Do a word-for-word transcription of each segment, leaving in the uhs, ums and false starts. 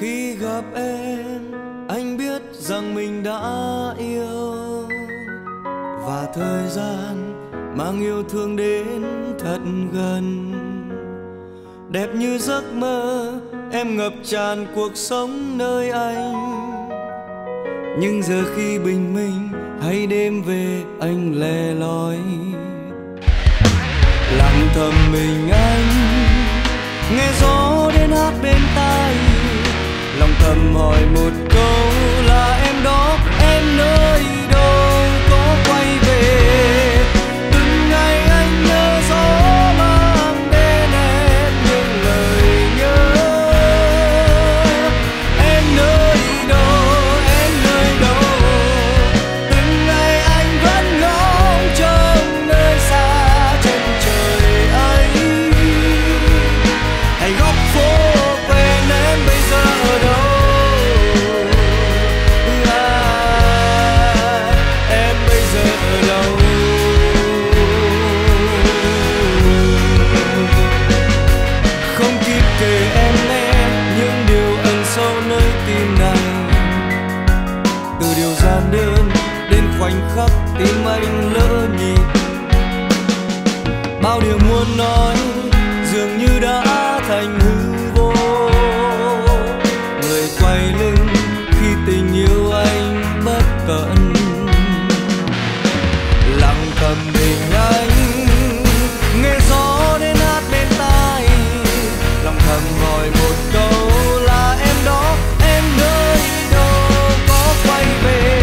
Khi gặp em, anh biết rằng mình đã yêu, và thời gian mang yêu thương đến thật gần. Đẹp như giấc mơ, em ngập tràn cuộc sống nơi anh. Nhưng giờ khi bình minh hay đêm về, anh lẻ loi lặng thầm mình anh, nghe gió đến hát bên tai. Lòng thầm hỏi một câu là em đó, em nơi đâu, có quay về. Từng ngày anh nhớ gió mang đến em những lời nhớ. Em nơi đâu, em nơi đâu. Từng ngày anh vẫn ngóng trông nơi xa chân trời ấy. Hay góc phố quen em bây giờ ở đâu? Khoảnh khắc tim anh lỡ nhịp, bao điều muốn nói dường như đã thành hư vô. Người quay lưng khi tình yêu anh bất cẩn, lặng thầm mình anh, nghe gió đến hát bên tai. Lòng thầm hỏi một câu là em đó, em nơi đâu, có quay về.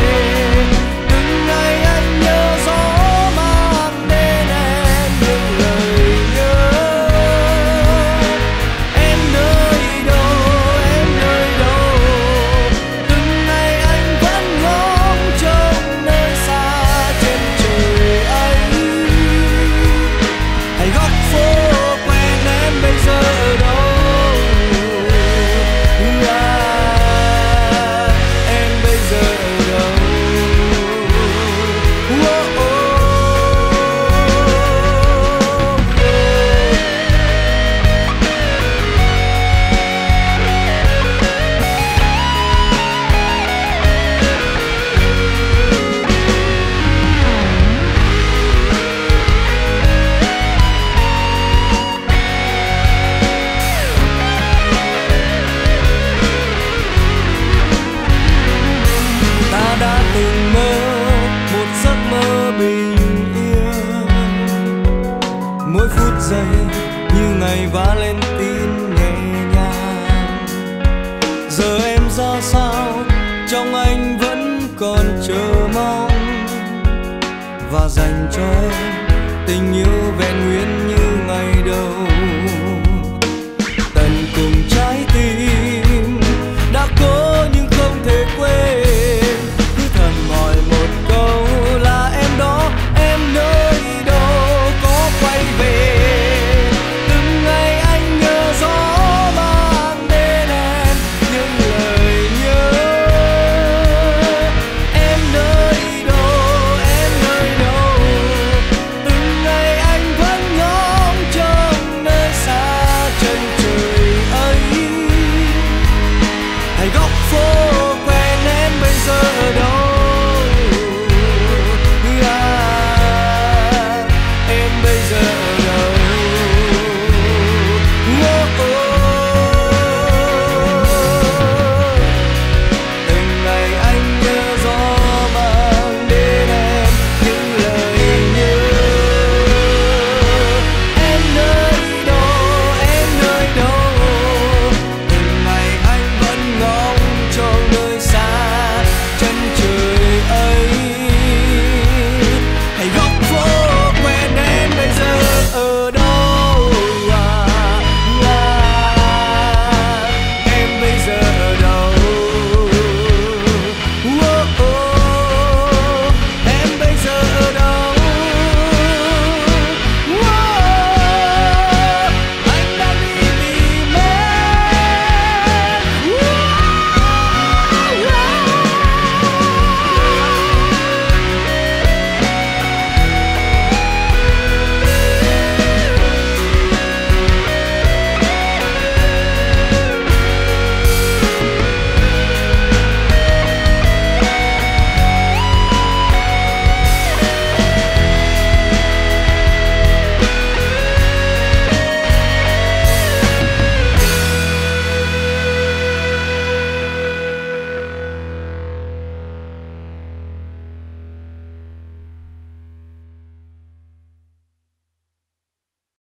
Giây như ngày vã lên tin nhẹ nhàng. Giờ em ra sao, trong anh vẫn còn chờ mong, và dành cho em tình yêu vẹn nguyên